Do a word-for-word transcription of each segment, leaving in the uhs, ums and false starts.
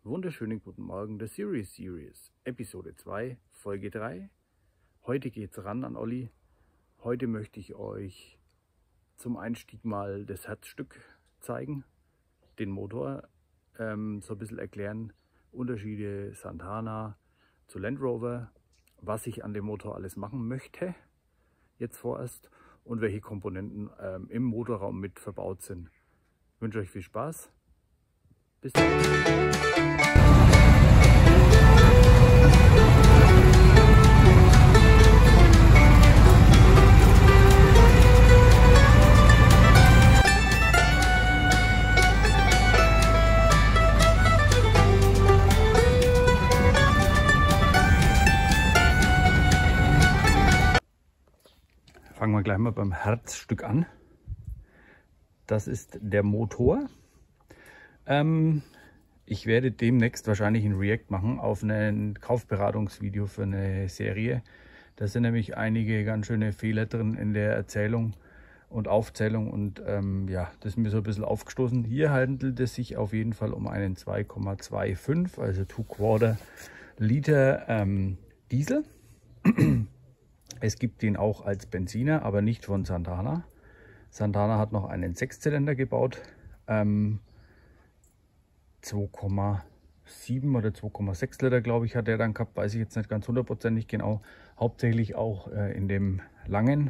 Wunderschönen guten Morgen, der Series Series, Episode zwei, Folge drei. Heute geht's ran an Olli. Heute möchte ich euch zum Einstieg mal das Herzstück zeigen, den Motor, ähm, so ein bisschen erklären, Unterschiede Santana zu Land Rover, was ich an dem Motor alles machen möchte, jetzt vorerst, und welche Komponenten ähm, im Motorraum mit verbaut sind. Ich wünsche euch viel Spaß. Bis dann. Fangen wir gleich mal beim Herzstück an. Das ist der Motor. Ähm, ich werde demnächst wahrscheinlich ein React machen auf ein Kaufberatungsvideo für eine Serie. Da sind nämlich einige ganz schöne Fehler drin in der Erzählung und Aufzählung und ähm, ja, das ist mir so ein bisschen aufgestoßen. Hier handelt es sich auf jeden Fall um einen zwei Komma fünfundzwanzig, also zwei Quarter Liter ähm, Diesel. Es gibt den auch als Benziner, aber nicht von Santana. Santana hat noch einen Sechszylinder gebaut. Ähm, zwei Komma sieben oder zwei Komma sechs Liter, glaube ich, hat er dann gehabt. Weiß ich jetzt nicht ganz hundertprozentig genau. Hauptsächlich auch äh, in dem langen.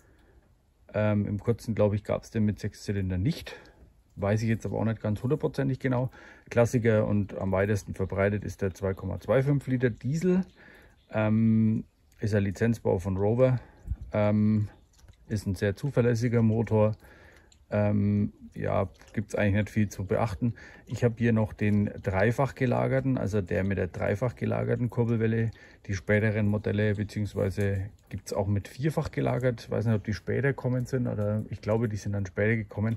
Ähm, Im kurzen, glaube ich, gab es den mit Sechszylinder nicht. Weiß ich jetzt aber auch nicht ganz hundertprozentig genau. Klassiker und am weitesten verbreitet ist der zwei Komma fünfundzwanzig Liter Diesel. Ähm, Ist ein Lizenzbau von Rover, ähm, ist ein sehr zuverlässiger Motor. Ähm, ja, gibt es eigentlich nicht viel zu beachten. Ich habe hier noch den dreifach gelagerten, also der mit der dreifach gelagerten Kurbelwelle. Die späteren Modelle, beziehungsweise gibt es auch mit vierfach gelagert. Ich weiß nicht, ob die später gekommen sind oder ich glaube, die sind dann später gekommen.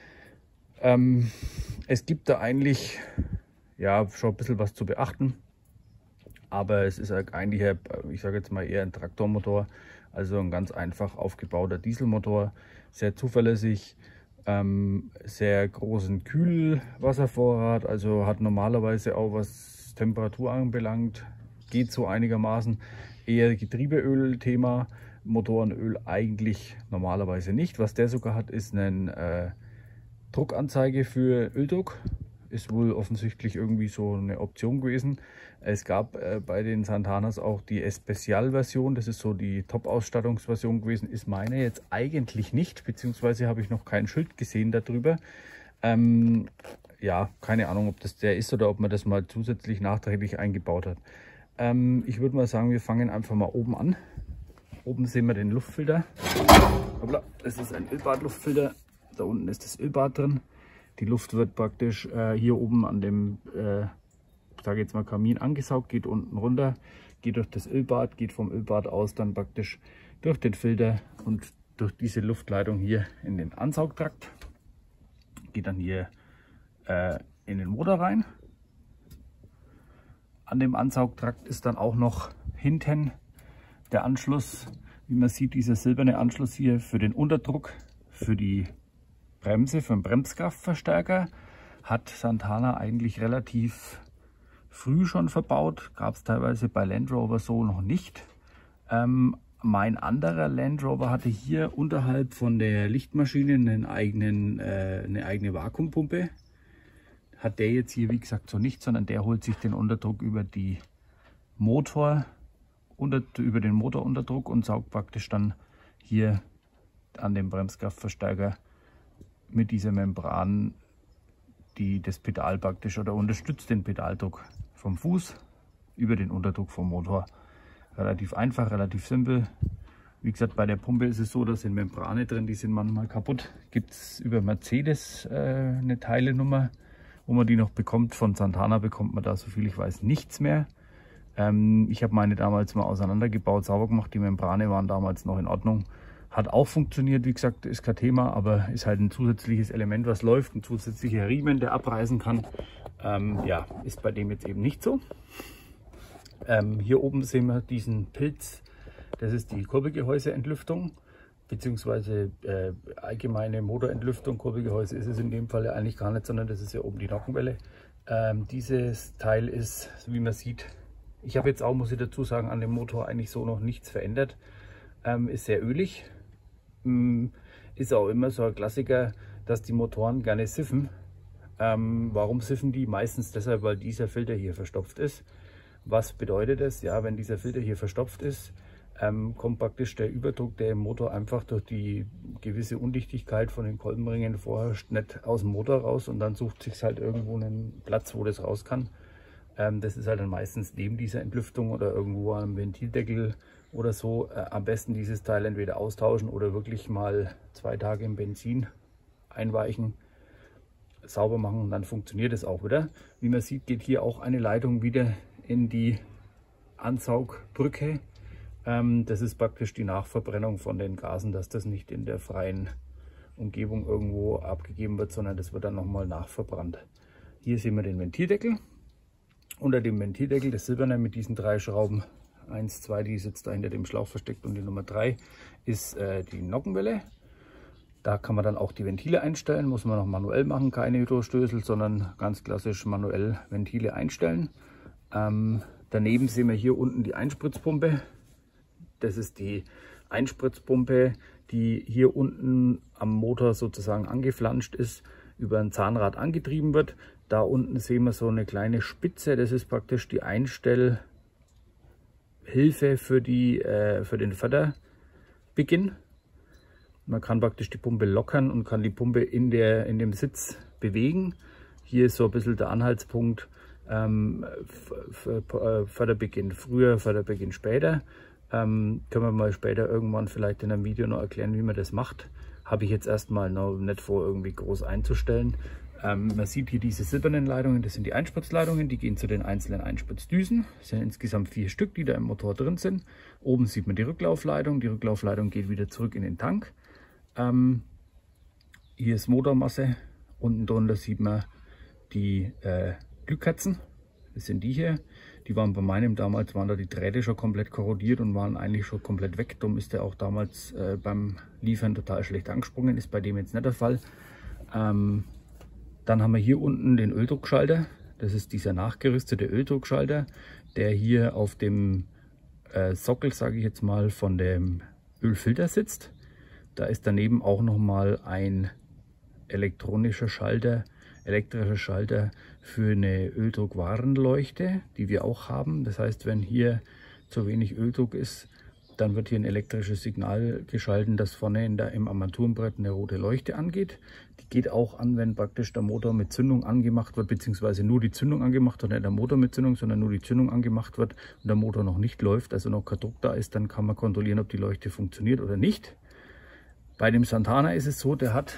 Ähm, es gibt da eigentlich ja schon ein bisschen was zu beachten. Aber es ist eigentlich, ich sage jetzt mal, eher ein Traktormotor, also ein ganz einfach aufgebauter Dieselmotor, sehr zuverlässig, ähm, sehr großen Kühlwasservorrat, also hat normalerweise auch, was Temperatur anbelangt, geht so einigermaßen, eher Getriebeöl-Thema, Motorenöl eigentlich normalerweise nicht. Was der sogar hat, ist eine äh, Druckanzeige für Öldruck. Ist wohl offensichtlich irgendwie so eine Option gewesen. Es gab äh, bei den Santanas auch die Especial-Version, das ist so die Top-Ausstattungsversion gewesen, ist meine jetzt eigentlich nicht, beziehungsweise habe ich noch kein Schild gesehen darüber. Ähm, ja, keine Ahnung, ob das der ist oder ob man das mal zusätzlich nachträglich eingebaut hat. Ähm, ich würde mal sagen, wir fangen einfach mal oben an. Oben sehen wir den Luftfilter. Hoppla, das ist ein Ölbad-Luftfilter, da unten ist das Ölbad drin. Die Luft wird praktisch äh, hier oben an dem, äh, sage jetzt mal, Kamin angesaugt, geht unten runter, geht durch das Ölbad, geht vom Ölbad aus dann praktisch durch den Filter und durch diese Luftleitung hier in den Ansaugtrakt. Geht dann hier äh, in den Motor rein. An dem Ansaugtrakt ist dann auch noch hinten der Anschluss, wie man sieht, dieser silberne Anschluss hier für den Unterdruck, für die Bremse, für einen Bremskraftverstärker. Hat Santana eigentlich relativ früh schon verbaut. Gab es teilweise bei Land Rover so noch nicht. Ähm, mein anderer Land Rover hatte hier unterhalb von der Lichtmaschine einen eigenen, äh, eine eigene Vakuumpumpe. Hat der jetzt hier wie gesagt so nicht, sondern der holt sich den Unterdruck über die Motor, unter, über den Motorunterdruck und saugt praktisch dann hier an dem Bremskraftverstärker mit dieser Membran, die das Pedal praktisch oder unterstützt den Pedaldruck vom Fuß über den Unterdruck vom Motor. Relativ einfach, relativ simpel. Wie gesagt, bei der Pumpe ist es so, da sind Membrane drin, die sind manchmal kaputt. Gibt es über Mercedes äh, eine Teilenummer, wo man die noch bekommt. Von Santana bekommt man da, so viel ich weiß, nichts mehr. Ähm, ich habe meine damals mal auseinandergebaut, sauber gemacht. Die Membrane waren damals noch in Ordnung. Hat auch funktioniert, wie gesagt, ist kein Thema, aber ist halt ein zusätzliches Element, was läuft, ein zusätzlicher Riemen, der abreißen kann. Ähm, ja, ist bei dem jetzt eben nicht so. Ähm, hier oben sehen wir diesen Pilz, das ist die Kurbelgehäuseentlüftung, beziehungsweise äh, allgemeine Motorentlüftung. Kurbelgehäuse ist es in dem Fall ja eigentlich gar nicht, sondern das ist ja oben die Nockenwelle. Ähm, dieses Teil ist, wie man sieht, ich habe jetzt auch, muss ich dazu sagen, an dem Motor eigentlich so noch nichts verändert. Ähm, ist sehr ölig. Ähm, ist auch immer so ein Klassiker, dass die Motoren gerne siffen. Ähm, warum siffen die? Meistens deshalb, weil dieser Filter hier verstopft ist. Was bedeutet das? Ja, wenn dieser Filter hier verstopft ist, ähm, kommt praktisch der Überdruck, der im Motor einfach durch die gewisse Undichtigkeit von den Kolbenringen vorherrscht, nicht aus dem Motor raus, und dann sucht sich halt irgendwo einen Platz, wo das raus kann. Ähm, das ist halt dann meistens neben dieser Entlüftung oder irgendwo am Ventildeckel oder so. Äh, am besten dieses Teil entweder austauschen oder wirklich mal zwei Tage im Benzin einweichen, sauber machen, und dann funktioniert es auch wieder. Wie man sieht, geht hier auch eine Leitung wieder in die Ansaugbrücke. Ähm, das ist praktisch die Nachverbrennung von den Gasen, dass das nicht in der freien Umgebung irgendwo abgegeben wird, sondern das wird dann nochmal nachverbrannt. Hier sehen wir den Ventildeckel. Unter dem Ventildeckel, das silberne mit diesen drei Schrauben, eins, zwei, die sitzt da hinter dem Schlauch versteckt, und die Nummer drei ist äh, die Nockenwelle. Da kann man dann auch die Ventile einstellen, muss man noch manuell machen, keine Hydrostößel, sondern ganz klassisch manuell Ventile einstellen. Ähm, daneben sehen wir hier unten die Einspritzpumpe. Das ist die Einspritzpumpe, die hier unten am Motor sozusagen angeflanscht ist, über ein Zahnrad angetrieben wird. Da unten sehen wir so eine kleine Spitze, das ist praktisch die Einstellhilfe für, die, äh, für den Förderbeginn. Man kann praktisch die Pumpe lockern und kann die Pumpe in, der, in dem Sitz bewegen. Hier ist so ein bisschen der Anhaltspunkt, ähm, Förderbeginn früher, Förderbeginn später. Ähm, können wir mal später irgendwann vielleicht in einem Video noch erklären, wie man das macht. Habe ich jetzt erstmal noch nicht vor, irgendwie groß einzustellen. Ähm, man sieht hier diese silbernen Leitungen, das sind die Einspritzleitungen, die gehen zu den einzelnen Einspritzdüsen. Es sind insgesamt vier Stück, die da im Motor drin sind. Oben sieht man die Rücklaufleitung, die Rücklaufleitung geht wieder zurück in den Tank. Ähm, hier ist Motormasse, unten drunter sieht man die äh, Glückkerzen, das sind die hier. Die waren bei meinem damals, waren da die Drähte schon komplett korrodiert und waren eigentlich schon komplett weg. Darum ist der auch damals äh, beim Liefern total schlecht angesprungen, ist bei dem jetzt nicht der Fall. Ähm, dann haben wir hier unten den Öldruckschalter, das ist dieser nachgerüstete Öldruckschalter, der hier auf dem äh, Sockel, sage ich jetzt mal, von dem Ölfilter sitzt. Da ist daneben auch nochmal ein elektronischer Schalter, elektrischer Schalter für eine Öldruckwarnleuchte, die wir auch haben. Das heißt, wenn hier zu wenig Öldruck ist, dann wird hier ein elektrisches Signal geschalten, das vorne in der, im Armaturenbrett eine rote Leuchte angeht. Die geht auch an, wenn praktisch der Motor mit Zündung angemacht wird, beziehungsweise nur die Zündung angemacht wird, nicht der Motor mit Zündung, sondern nur die Zündung angemacht wird und der Motor noch nicht läuft, also noch kein Druck da ist, dann kann man kontrollieren, ob die Leuchte funktioniert oder nicht. Bei dem Santana ist es so, der hat,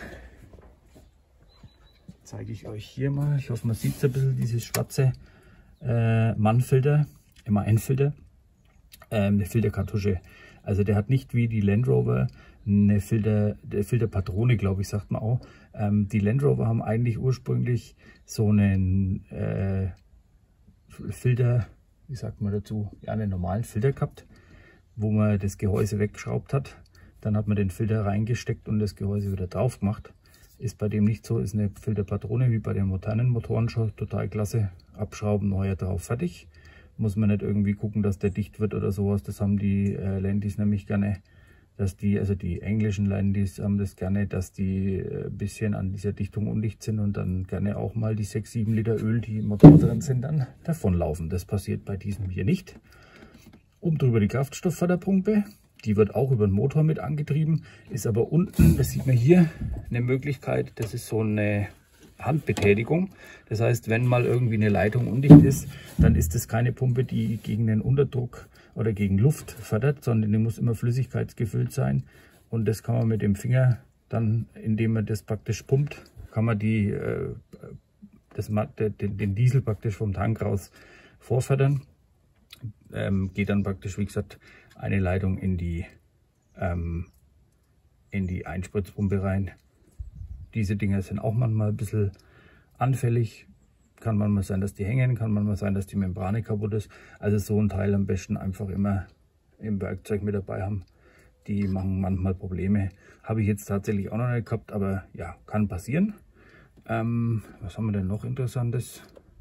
zeige ich euch hier mal, ich hoffe man sieht es ein bisschen, dieses schwarze äh, Mannfilter, M A N-Filter, ähm, eine Filterkartusche. Also der hat nicht wie die Land Rover eine Filter, der Filterpatrone, glaube ich, sagt man auch. Ähm, die Land Rover haben eigentlich ursprünglich so einen äh, Filter, wie sagt man dazu, ja, einen normalen Filter gehabt, wo man das Gehäuse weggeschraubt hat. Dann hat man den Filter reingesteckt und das Gehäuse wieder drauf gemacht. Ist bei dem nicht so, ist eine Filterpatrone wie bei den modernen Motoren schon total klasse. Abschrauben, neuer drauf, fertig. Muss man nicht irgendwie gucken, dass der dicht wird oder sowas. Das haben die äh, Landys nämlich gerne, dass die, also die englischen Landys haben das gerne, dass die ein äh, bisschen an dieser Dichtung undicht sind und dann gerne auch mal die sechs, sieben Liter Öl, die im Motor drin sind, dann davonlaufen. Das passiert bei diesem hier nicht. Oben drüber die Kraftstoffförderpumpe. Die wird auch über den Motor mit angetrieben, ist aber unten, das sieht man hier, eine Möglichkeit, das ist so eine Handbetätigung. Das heißt, wenn mal irgendwie eine Leitung undicht ist, dann ist das keine Pumpe, die gegen den Unterdruck oder gegen Luft fördert, sondern die muss immer flüssigkeitsgefüllt sein. Und das kann man mit dem Finger dann, indem man das praktisch pumpt, kann man die, äh, das, den, den Diesel praktisch vom Tank raus vorfördern. Ähm, geht dann praktisch, wie gesagt, eine Leitung in die, ähm, in die Einspritzpumpe rein. Diese Dinger sind auch manchmal ein bisschen anfällig. Kann manchmal sein, dass die hängen, kann manchmal sein, dass die Membrane kaputt ist. Also so ein Teil am besten einfach immer im Werkzeug mit dabei haben. Die machen manchmal Probleme. Habe ich jetzt tatsächlich auch noch nicht gehabt, aber ja, kann passieren. Ähm, was haben wir denn noch Interessantes?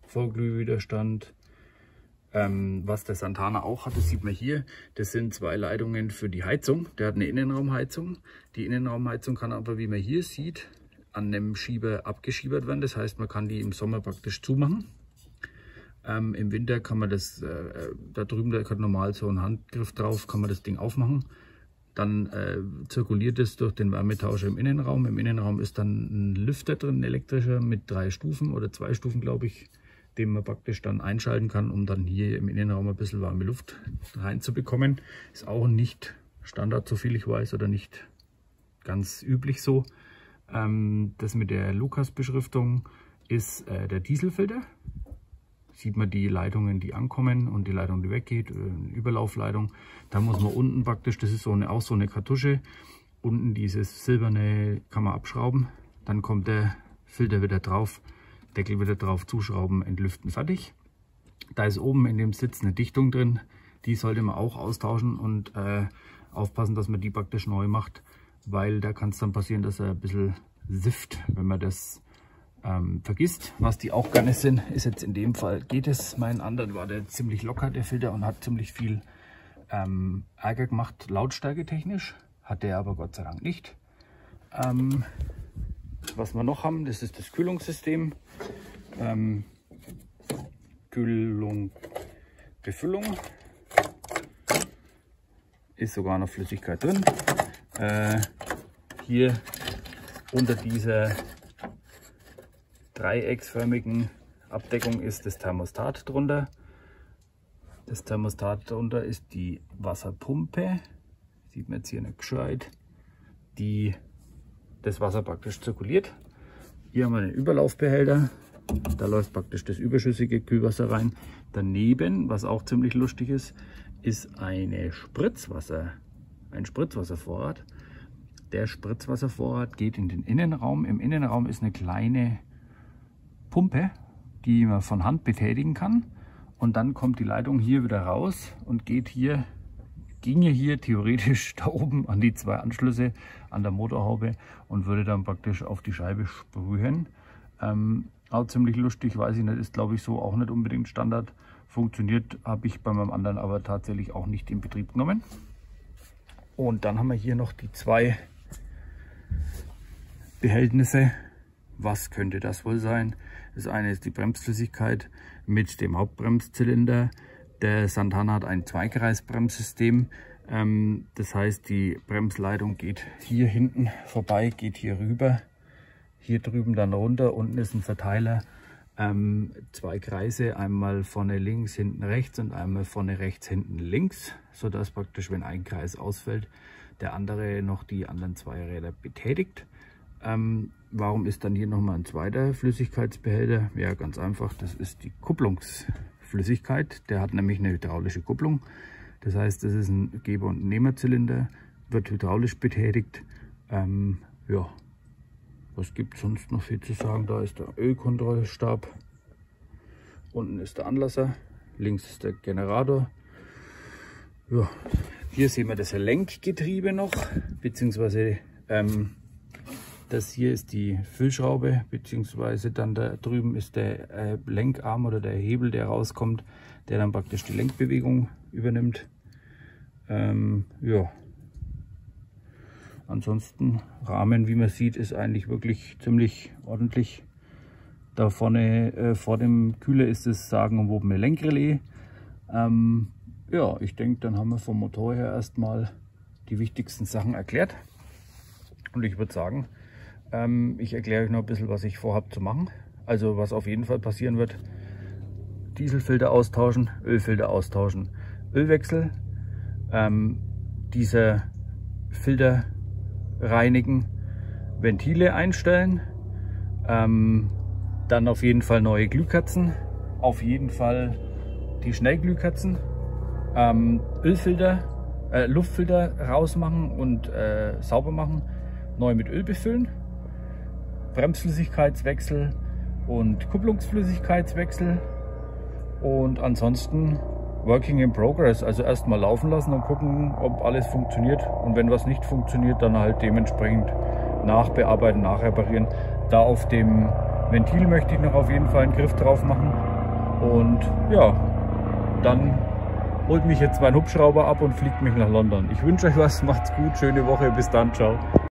Vollglühwiderstand. Ähm, was der Santana auch hat, das sieht man hier, das sind zwei Leitungen für die Heizung. Der hat eine Innenraumheizung. Die Innenraumheizung kann aber, wie man hier sieht, an einem Schieber abgeschiebert werden. Das heißt, man kann die im Sommer praktisch zumachen. Ähm, Im Winter kann man das, äh, da drüben, da hat normal so ein Handgriff drauf, kann man das Ding aufmachen. Dann äh, zirkuliert es durch den Wärmetauscher im Innenraum. Im Innenraum ist dann ein Lüfter drin, ein elektrischer, mit drei Stufen oder zwei Stufen, glaube ich, den man praktisch dann einschalten kann, um dann hier im Innenraum ein bisschen warme Luft reinzubekommen. Ist auch nicht Standard, so viel ich weiß, oder nicht ganz üblich so. Ähm, das mit der Lucas-Beschriftung ist äh, der Dieselfilter. Sieht man die Leitungen, die ankommen und die Leitung, die weggeht, eine Überlaufleitung. Da muss man unten praktisch, das ist so eine, auch so eine Kartusche, unten dieses silberne kann man abschrauben. Dann kommt der Filter wieder drauf. Deckel wieder drauf, zuschrauben, entlüften, fertig. Da ist oben in dem Sitz eine Dichtung drin, die sollte man auch austauschen und äh, aufpassen, dass man die praktisch neu macht, weil da kann es dann passieren, dass er ein bisschen sifft, wenn man das ähm, vergisst. Was die auch gerne sind, ist jetzt in dem Fall, geht es, meinen anderen war der ziemlich locker, der Filter, und hat ziemlich viel ähm, Ärger gemacht, lautstärke technisch, hat der aber Gott sei Dank nicht. Ähm, Was wir noch haben, das ist das Kühlungssystem. Ähm, Kühlung, Befüllung. Ist sogar noch Flüssigkeit drin. Äh, hier unter dieser dreiecksförmigen Abdeckung ist das Thermostat drunter. Das Thermostat drunter ist die Wasserpumpe. Sieht man jetzt hier nicht gescheit. Die das Wasser praktisch zirkuliert. Hier haben wir einen Überlaufbehälter. Da läuft praktisch das überschüssige Kühlwasser rein. Daneben, was auch ziemlich lustig ist, ist eine Spritzwasser, ein Spritzwasservorrat. Der Spritzwasservorrat geht in den Innenraum. Im Innenraum ist eine kleine Pumpe, die man von Hand betätigen kann. Und dann kommt die Leitung hier wieder raus und geht hier, ginge hier theoretisch da oben an die zwei Anschlüsse an der Motorhaube und würde dann praktisch auf die Scheibe sprühen. Ähm, auch ziemlich lustig, weiß ich nicht, ist glaube ich so auch nicht unbedingt Standard. Funktioniert, habe ich bei meinem anderen aber tatsächlich auch nicht in Betrieb genommen. Und dann haben wir hier noch die zwei Behältnisse. Was könnte das wohl sein? Das eine ist die Bremsflüssigkeit mit dem Hauptbremszylinder. Der Santana hat ein Zweikreisbremssystem. Ähm, das heißt, die Bremsleitung geht hier hinten vorbei, geht hier rüber, hier drüben dann runter. Unten ist ein Verteiler. Ähm, zwei Kreise, einmal vorne links, hinten rechts und einmal vorne rechts, hinten links, sodass praktisch, wenn ein Kreis ausfällt, der andere noch die anderen zwei Räder betätigt. Ähm, warum ist dann hier nochmal ein zweiter Flüssigkeitsbehälter? Ja, ganz einfach, das ist die Kupplungsflüssigkeit. Der hat nämlich eine hydraulische Kupplung. Das heißt, das ist ein Geber- und Nehmerzylinder, wird hydraulisch betätigt. Ähm, ja. Was gibt es sonst noch viel zu sagen? Da ist der Ölkontrollstab. Unten ist der Anlasser. Links ist der Generator. Ja. Hier sehen wir das Lenkgetriebe noch. Beziehungsweise ähm, das hier ist die Füllschraube. Beziehungsweise dann da drüben ist der äh, Lenkarm oder der Hebel, der rauskommt. Der dann praktisch die Lenkbewegung übernimmt. Ähm, ja. Ansonsten Rahmen, wie man sieht, ist eigentlich wirklich ziemlich ordentlich. Da vorne äh, vor dem Kühler ist das sagenumwobene Lenkrelais. Ähm, ja, ich denke, dann haben wir vom Motor her erstmal die wichtigsten Sachen erklärt. Und ich würde sagen, ähm, ich erkläre euch noch ein bisschen, was ich vorhabe zu machen. Also was auf jeden Fall passieren wird: Dieselfilter austauschen, Ölfilter austauschen, Ölwechsel, ähm, dieser Filter reinigen, Ventile einstellen, ähm, dann auf jeden Fall neue Glühkerzen, auf jeden Fall die Schnellglühkerzen, ähm, Ölfilter, äh, Luftfilter rausmachen und äh, sauber machen, neu mit Öl befüllen, Bremsflüssigkeitswechsel und Kupplungsflüssigkeitswechsel und ansonsten Working in Progress, also erstmal laufen lassen und gucken, ob alles funktioniert, und wenn was nicht funktioniert, dann halt dementsprechend nachbearbeiten, nachreparieren. Da auf dem Ventil möchte ich noch auf jeden Fall einen Griff drauf machen, Und ja, dann holt mich jetzt mein Hubschrauber ab und fliegt mich nach London. Ich wünsche euch was, macht's gut, schöne Woche, bis dann, ciao.